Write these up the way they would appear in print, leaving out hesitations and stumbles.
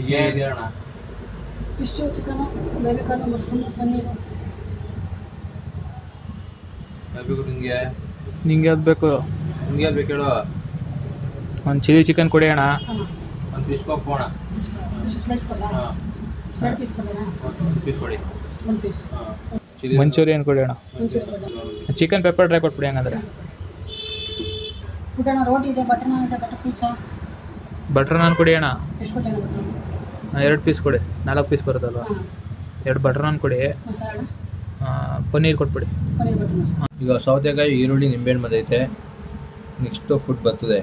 ये ಅಣ್ಣ fish chicken ಬೇಳೆಕಾಳು ಮಶ್ರೂಮ್ ಪನ್ನೀರ್ ಬೇಕು ನಿಂಗೆ ಅದು ಬೇಕು ನಿಂಗೆ ಬೇಕು ಹೇಳು ಒಂದು ಚಿಲ್ಲಿ ಚಿಕನ್ ಕೊಡಿ ಅಣ್ಣ ಒಂದು ಫಿಶ್ ಪಾಪ್ ಅಣ್ಣ ಫಿಶ್ ಸ್ಲೈಸ್ ಕೊಡಾ ಎರಡು ಪೀಸ್ ಕೊಡೋಣ ಒಂದು ಪೀಸ್ ಕೊಡಿ ಒಂದು ಪೀಸ್ ಮಂಚೂರಿಯನ್ ಕೊಡಿ ಅಣ್ಣ ಚಿಕನ್ ಪೆಪ್ಪರ್ ಡ್ರೈ ಕೊಟ್ಬಿಡಿ ಹಂಗಂದ್ರೆ ಊಟಣ ರೋಟಿ ಇದೆ ಬಟರ್ ನಾನ್ ಇದೆ ಬಟರ್ ಪಿಜ್ಜಾ ಬಟರ್ ನಾನ್ ಕೊಡಿ ಅಣ್ಣ ಎಷ್ಟು ಕೊಟ್ಟೆ ಬಟರ್ 2 ಪೀಸ್ ಕೊಡಿ 4 ಪೀಸ್ ಬರುತ್ತಲ್ವ 2 ಬಟರ್ ನಾನ್ ಕೊಡಿ ಮಸಾಲ ಪನ್ನೀರ್ ಕೊಟ್ಬಿಡಿ ಪನ್ನೀರ್ ಬಟರ್ ಮಸಾಲ ಈಗ ಸೌತೆಕಾಯಿ ಈರುಳ್ಳಿ ನಿಂಬೆಹಣ್ಣು ಬಂದೈತೆ ನೆಕ್ಸ್ಟ್ ಫುಡ್ ಬರ್ತದೆ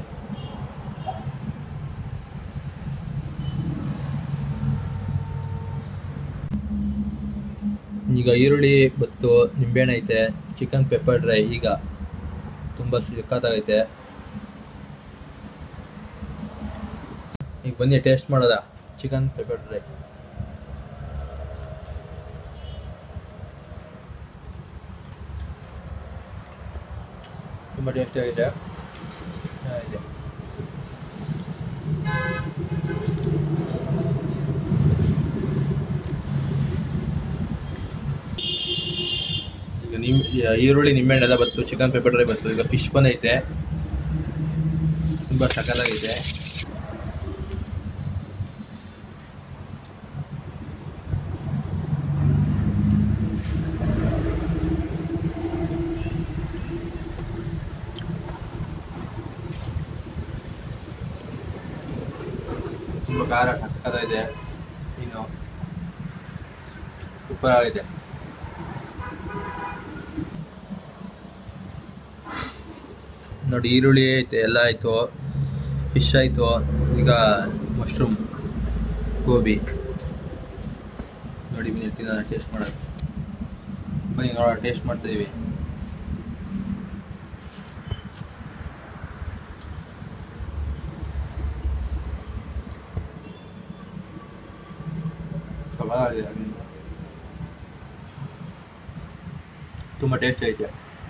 ಈಗ ಈರುಳ್ಳಿ ಬತ್ತು ನಿಂಬೆಹಣ್ಣು ಐತೆ ಚಿಕನ್ ಪೆಪ್ಪರ್ ಡ್ರೈ ಈಗ ತುಂಬ ಸಿಕ್ಕಾತಾಗೈತೆ ಈಗ ಬನ್ನಿ ಟೇಸ್ಟ್ ಮಾಡೋದ ಚಿಕನ್ ಪೆಪ್ಪರ್ ಡ್ರೈ ತುಂಬ ಟೇಸ್ಟಿ ಆಗಿದೆ ಇದೆ ಈಗ ಈರುಳ್ಳಿ ನಿಂಬೆಹಣ್ಣೆಲ್ಲ ಬತ್ತು ಚಿಕನ್ ಪೆಪ್ಪರ್ ಡ್ರೈ ಬತ್ತು ಈಗ ಫಿಶ್ ಬಂದೈತೆ ತುಂಬ ಸಕ್ಕತ್ತಾಗೈತೆ ತುಂಬ ಖಾರ ಸಕ್ಕತ್ತಾಗಿದೆ ಇನ್ನು ಸೂಪರ್ ಆಗಿದೆ ನೋಡಿ ಈರುಳ್ಳಿ ಐತೆ ಎಲ್ಲ ಆಯಿತು ಫಿಶ್ ಆಯಿತು ಈಗ ಮಶ್ರೂಮ್ ಗೋಬಿ ನೋಡಿ ಬನ್ನಿ ನಾನು ಟೇಸ್ಟ್ ಮಾಡೋದು ಬನ್ನಿ ನೋಡೋಣ ಟೇಸ್ಟ್ ಮಾಡ್ತಾಯಿದ್ದೀವಿ ತುಂಬ ಟೇಸ್ಟ್ ಐತೆ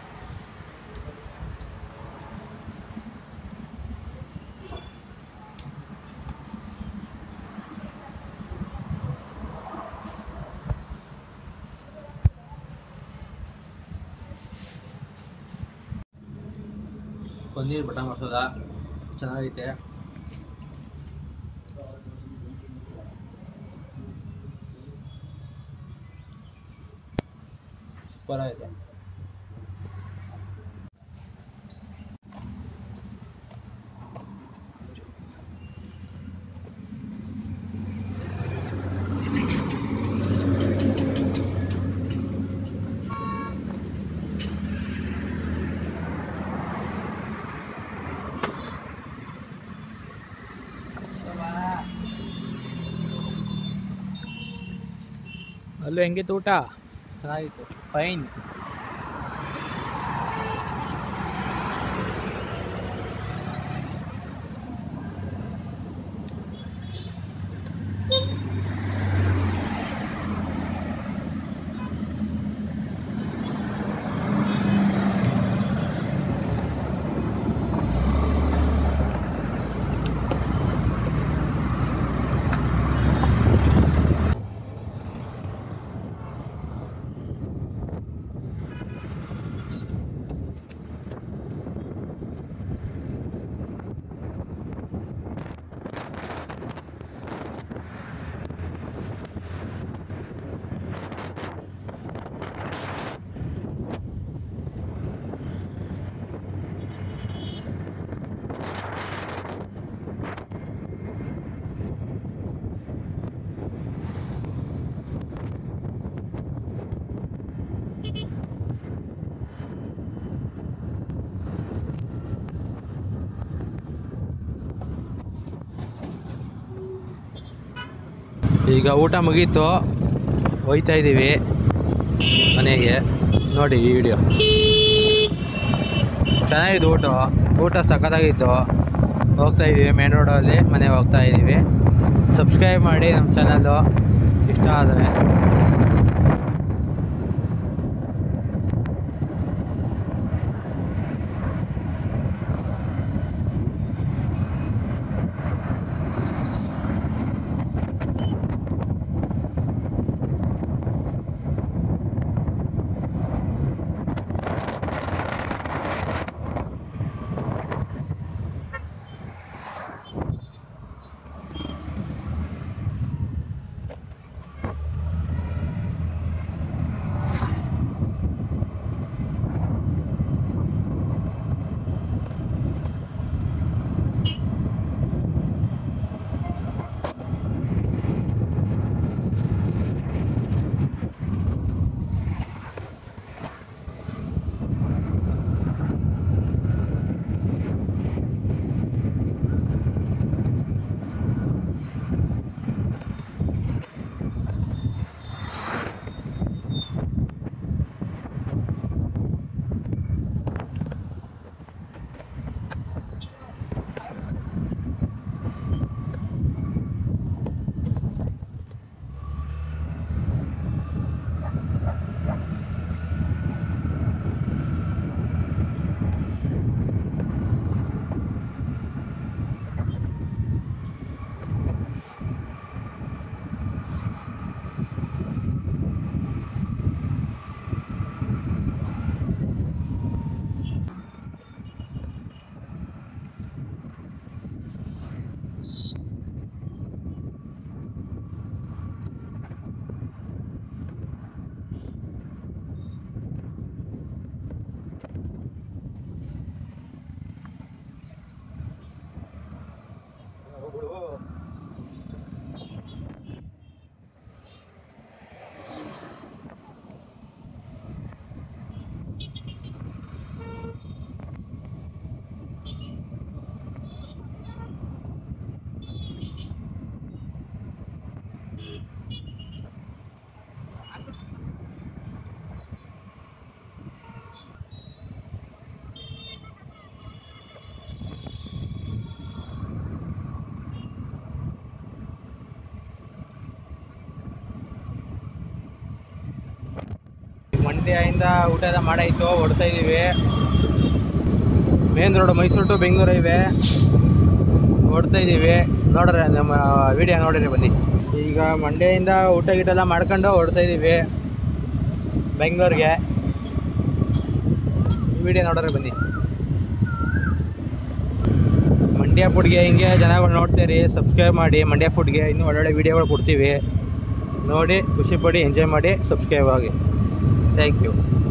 ಪನ್ನೀರ್ ಬಟರ್ ಮಸಾಲ ಚೆನ್ನಾಗೈತೆ ಸೂಪರ್ ಆಗಿದೆ ಅಲ್ಲೂ ಹೆಂಗಿತ್ತು ಊಟ ಚೆನ್ನಾಗಿತ್ತು ಫೈನ್ ಈಗ ಊಟ ಮುಗೀತು ಹೋಯ್ತಾ ಇದ್ದೀವಿ ಮನೆಗೆ ನೋಡಿ ಈ ವಿಡಿಯೋ ಚೆನ್ನಾಗಿತ್ತು ಊಟ ಸಖತ್ತಾಗಿತ್ತು ಹೋಗ್ತಾ ಇದ್ದೀವಿ ಮೇನ್ ರೋಡಲ್ಲಿ ಮನೆಗೆ ಹೋಗ್ತಾ ಇದ್ದೀವಿ ಸಬ್ಸ್ಕ್ರೈಬ್ ಮಾಡಿ ನಮ್ಮ ಚಾನಲ್ಲು ಇಷ್ಟ ಆದರೆ ಮಂಡ್ಯದಿಂದ ಊಟ ಎಲ್ಲ ಮಾಡಾಯಿತು, ಹೊಡ್ತಾ ಇದ್ದೀವಿ. Main road Mysuru to Bengaluru ಇವೆ, ಹೊಡ್ತಾ ಇದ್ದೀವಿ. ನೋಡ್ರಿ ನಮ್ಮ ವಿಡಿಯೋ ನೋಡಿರಿ ಬನ್ನಿ. ಈಗ ಮಂಡ್ಯದಿಂದ ಊಟ ಗೀಟ ಎಲ್ಲ ಮಾಡ್ಕೊಂಡು ಹೊಡ್ತಾ ಇದ್ದೀವಿ ಬೆಂಗಳೂರಿಗೆ. ವಿಡಿಯೋ ನೋಡ್ರಿ ಬನ್ನಿ. ಮಂಡ್ಯ ಫುಡ್ಗೆ ಹಿಂಗೆ ಜನಗಳು ನೋಡ್ತೀರಿ, ಸಬ್ಸ್ಕ್ರೈಬ್ ಮಾಡಿ. ಮಂಡ್ಯ ಫುಡ್ಗೆ ಇನ್ನೂ ಒಳ್ಳೊಳ್ಳೆ ವೀಡಿಯೋಗಳು ಕೊಡ್ತೀವಿ, ನೋಡಿ ಖುಷಿ ಪಡಿ, ಎಂಜಾಯ್ ಮಾಡಿ, ಸಬ್ಸ್ಕ್ರೈಬ್ ಆಗಿ. Thank you.